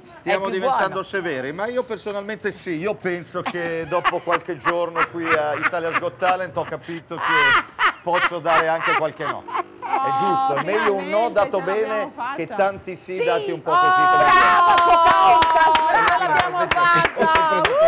Stiamo diventando severi, ma io personalmente sì, io penso che dopo qualche giorno qui a Italia's Got Talent ho capito che posso dare anche qualche no. È giusto, è meglio un no dato bene che tanti sì dati un po' così come bravo, Pocahontas, bravo, l'abbiamo fatta!